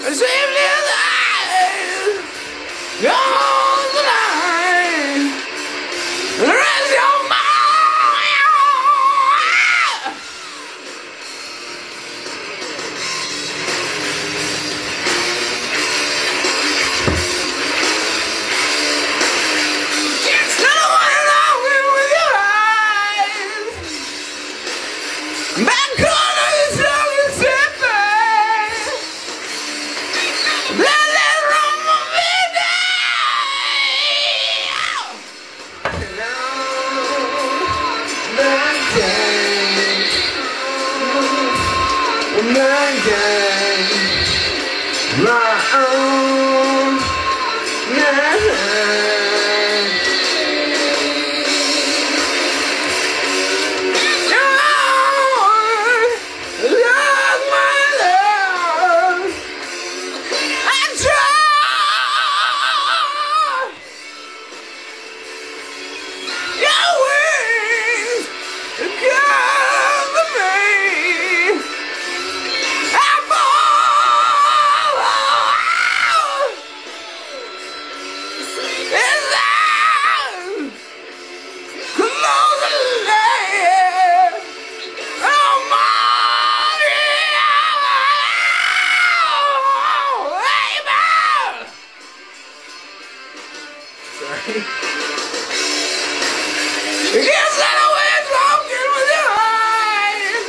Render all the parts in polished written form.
My own night. Yes, I know where it's walking with your eyes.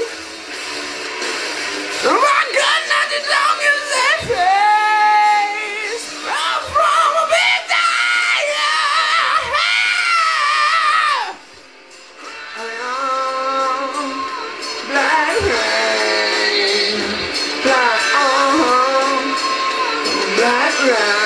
My God, not the dog in that face. I'm from a big black rain, black rain.